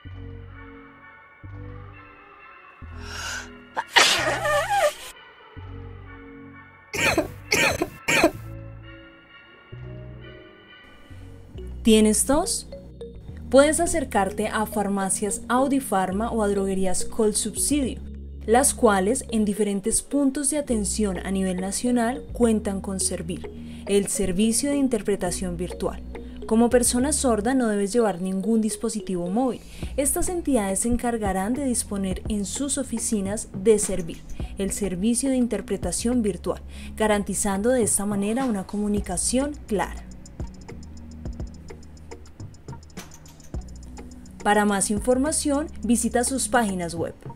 ¿Tienes tos? Puedes acercarte a farmacias Audifarma o a droguerías Colsubsidio, las cuales en diferentes puntos de atención a nivel nacional cuentan con Servir, el servicio de interpretación virtual. Como persona sorda no debes llevar ningún dispositivo móvil. Estas entidades se encargarán de disponer en sus oficinas de Servir, el servicio de interpretación virtual, garantizando de esta manera una comunicación clara. Para más información, visita sus páginas web